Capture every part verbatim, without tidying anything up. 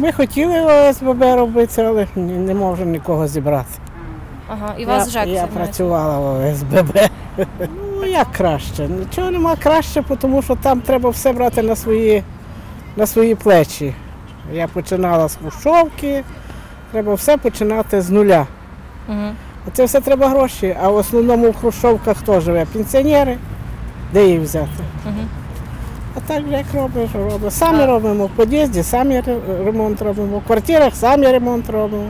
Ми хотіли О С Б Б робити, але не можемо нікого зібрати. Ага, і вас ЖЕК Я, я займається? працювала в О С Б Б. Ну, як краще? Нічого нема краще, тому що там треба все брати на свої, на свої плечі. Я починала з хрущовки, треба все починати з нуля. Угу. А це все треба гроші, а в основному в хрущовках хто живе? Пенсіонери, де їх взяти? Угу. А так як робиш, робимо. Самі А. робимо, в під'їзді самі ремонт робимо, в квартирах самі ремонт робимо.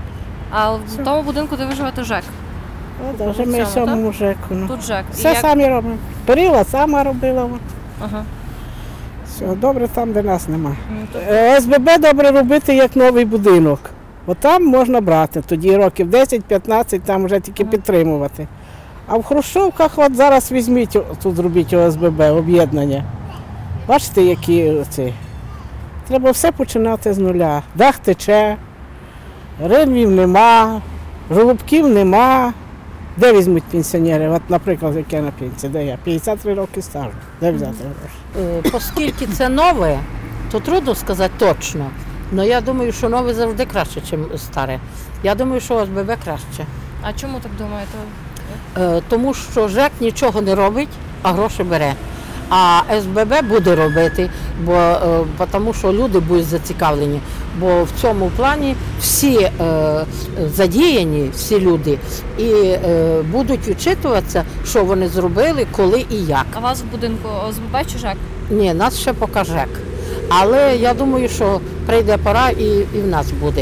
А в тому будинку, де ви живете, ЖЕК? От, вже ми в цьому, цьому ЖЕКу. Ну. Тут ЖЕК. І Все як- самі робимо. Перила сама робила. От. Ага. Все, добре там, де нас немає. Ну, то- О С Б Б добре робити як новий будинок. От там можна брати, тоді років десять-п'ятнадцять там вже тільки Ага. підтримувати. А в хрущовках от зараз візьміть, о- тут зробіть О С Б Б, об'єднання. Бачите, які ці. Треба все починати з нуля. Дах тече, ринвів нема, жолобків нема. Де візьмуть пенсіонери? От, наприклад, як я на пенсії, де я? п'ятдесят три роки стажу. Де взяти гроші? Е, Оскільки це нове, то трудно сказати точно. Але я думаю, що нове завжди краще, ніж старе. Я думаю, що О С Б Б краще. А чому так думаєте? Е, Тому що ЖЕК нічого не робить, а гроші бере. А С Б Б буде робити, бо е, тому що люди будуть зацікавлені. Бо в цьому плані всі е, задіяні, всі люди, і е, будуть відчитуватися, що вони зробили, коли і як. А у вас в будинку О С Б Б чи ЖЕК? Ні, нас ще поки ЖЕК. Але я думаю, що прийде пора і, і в нас буде.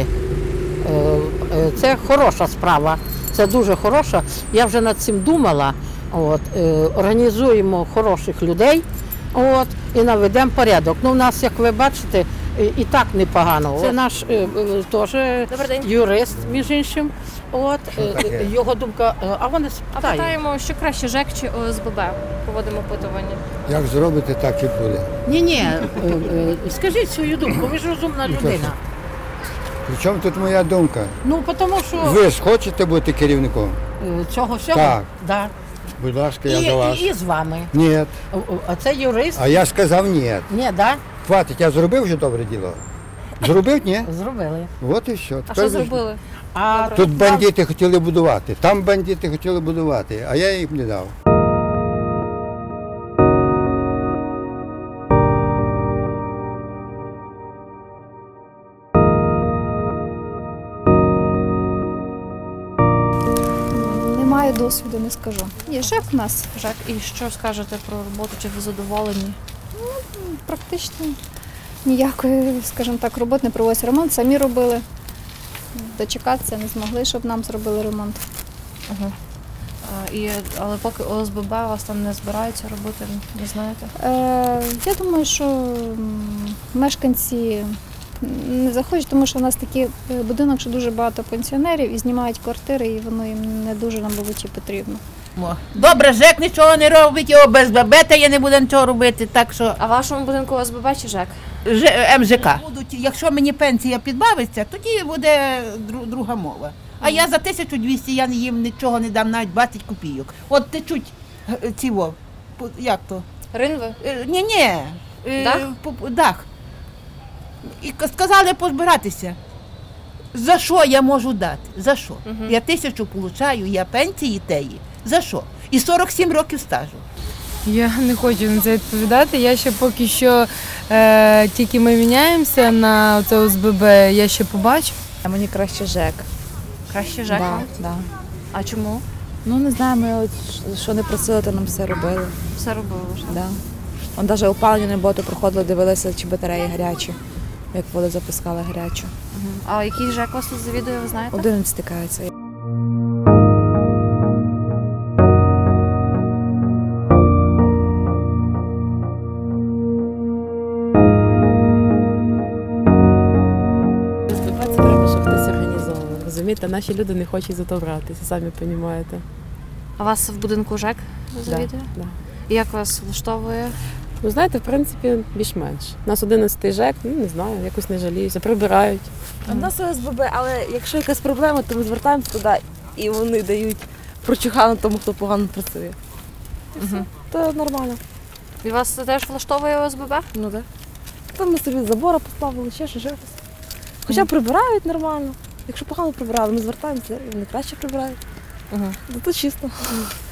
Е, е, Це хороша справа, це дуже хороша. Я вже над цим думала. От, е, організуємо хороших людей, от, і наведемо порядок. Ну, у нас, як ви бачите, і, і так непогано. Це наш е, е, теж Добрий день. юрист, між іншим. От, е, е, його думка, е, а вони А спитають. питаємо, що краще, ЖЕК чи О С Б Б? Проводимо опитування. Як зробите, так і буде. Ні, ні, скажіть свою думку, ви ж розумна людина. Причому тут моя думка? Ну, тому що Ви ж хочете бути керівником? е, цього всього. Так. Да. Будь ласка, І, я до вас. і, і з вами. Ні. О, о, А це юрист? А я сказав ні. Ні, да? Хватить, я зробив вже добре діло. Зробив, ні? Зробили. От і все. А Тепер що ви- зробили? А Тут бандити хотіли будувати, там бандити хотіли будувати, а я їм не дав. Не маю досвіду, не скажу. Є ЖЕК у нас ЖЕК. І що скажете про роботу? Чи ви задоволені? практично ніякої, скажімо так, роботи не проводиться. Ремонт самі робили. Дочекатися не змогли, щоб нам зробили ремонт. Ага. А, і, але поки О С Б Б вас там не збираються робити, не знаєте? Е, я думаю, що м, мешканці не захочуть, тому що у нас такий е, будинок, що дуже багато пенсіонерів і знімають квартири, і воно їм не дуже, нам, мабуть, і потрібно. Добре, ЖЕК нічого не робить, і О С Б Б та я не буде нічого робити, так що А в вашому будинку О С Б Б чи ЖЕК? Ж- М Ж К. Будуть, якщо мені пенсія підбавиться, тоді буде дру- друга мова. А я за тисячу двісті я їм нічого не дам, навіть двадцять копійок. От течуть е, ці во, по- як то? Ринви? Ні, ні. Дах? Дах. І к- сказали позбиратися. За що я можу дати? За що? Мгм. Я тисячу получаю, я пенсії теї. За що? І сорок сім років стажу. Я не хочу на це відповідати. Я ще поки що е, тільки ми міняємося на це О С Б Б, я ще побачу. А мені краще ЖЕК. Краще ЖЕК? Да, да. А чому? Ну не знаю, ми от що не просили, то нам все робили. Все робили вже. Да. Он навіть опалення не було, то приходили, дивилися, чи батареї гарячі, як воду запускали гарячу. Мгм. А який ЖЕК вас тут завідує, ви знаєте? Один стикається. Це треба, щоб хтось організовував. Розумієте, наші люди не хочуть за то братися, самі розумієте. А вас в будинку ЖЕК завідує? Да. І як вас влаштовує? Ну, знаєте, в принципі, більш-менш. У нас одинадцятий ЖЕК, ну, не знаю, якось не жаліюся, прибирають. У нас О С Б Б, але якщо якась проблема, то ми звертаємося туди і вони дають прочухану тому, хто погано працює. Угу. То нормально. І вас теж влаштовує О С Б Б? Ну так. Там ми собі забора поставили, ще щось. Хоча прибирають нормально. Якщо погано прибирали, ми звертаємося, вони краще прибирають. Ага. Зато чисто.